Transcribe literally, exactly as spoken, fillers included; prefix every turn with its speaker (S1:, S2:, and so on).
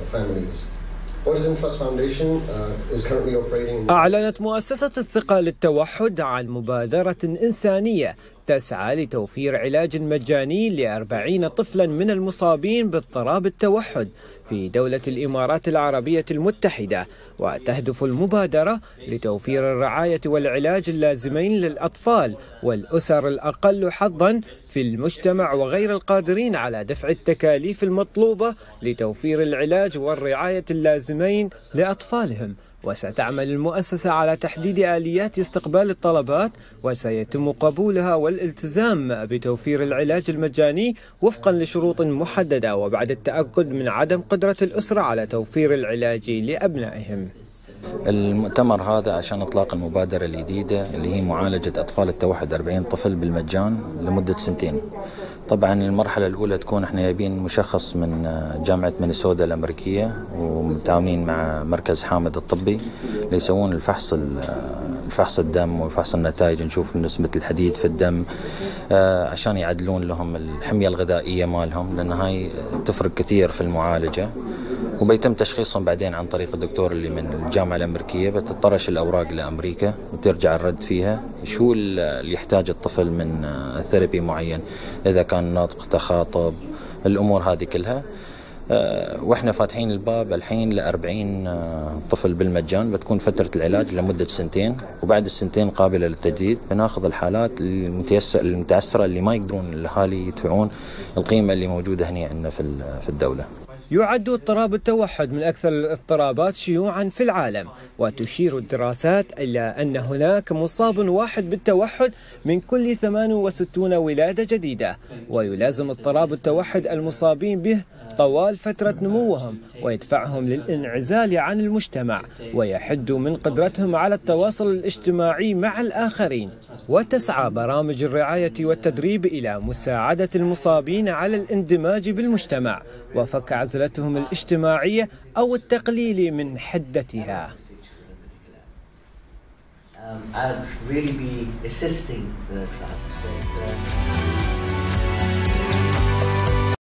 S1: families. Autism Trust Foundation uh, is currently operating.
S2: أعلنت مؤسسة الثقة للتوحد عن مبادرة إنسانية تسعى لتوفير علاج مجاني لأربعين طفلا من المصابين باضطراب التوحد في دولة الإمارات العربية المتحدة، وتهدف المبادرة لتوفير الرعاية والعلاج اللازمين للأطفال والأسر الأقل حظا في المجتمع وغير القادرين على دفع التكاليف المطلوبة لتوفير العلاج والرعاية اللازمين لأطفالهم. وستعمل المؤسسة على تحديد آليات استقبال الطلبات، وسيتم قبولها والالتزام بتوفير العلاج المجاني وفقا لشروط محددة، وبعد التأكد من عدم قدرة الأسرة على توفير العلاج لأبنائهم.
S3: المؤتمر هذا عشان إطلاق المبادرة الجديدة اللي هي معالجة أطفال التوحد أربعين طفل بالمجان لمدة سنتين. طبعا المرحلة الأولى تكون احنا جايبين مشخص من جامعة مينيسوتا الأمريكية ومتعاونين مع مركز حامد الطبي ليسوون الفحص الفحص الدم وفحص النتائج، نشوف نسبة الحديد في الدم عشان يعدلون لهم الحمية الغذائية مالهم، لأن هاي تفرق كثير في المعالجة. وبيتم تشخيصهم بعدين عن طريق الدكتور اللي من الجامعة الأمريكية، بتطرش الأوراق لأمريكا وترجع الرد فيها شو اللي يحتاج الطفل من ثيرابي معين، إذا كان ناطق تخاطب الأمور هذه كلها. وإحنا فاتحين الباب الحين لأربعين طفل بالمجان، بتكون فترة العلاج لمدة سنتين، وبعد السنتين قابلة للتجديد. بناخذ الحالات المتأثرة اللي ما يقدرون الأهالي يدفعون القيمة اللي موجودة هنا عندنا في الدولة.
S2: يعد اضطراب التوحد من أكثر الاضطرابات شيوعا في العالم، وتشير الدراسات إلى أن هناك مصاب واحد بالتوحد من كل ثمانية وستين ولادة جديدة، ويلازم اضطراب التوحد المصابين به طوال فترة نموهم، ويدفعهم للانعزال عن المجتمع، ويحد من قدرتهم على التواصل الاجتماعي مع الآخرين. وتسعى برامج الرعاية والتدريب إلى مساعدة المصابين على الاندماج بالمجتمع وفك عزلتهم الاجتماعية أو التقليل من حدتها.
S4: Um, I'd really be assisting the trust.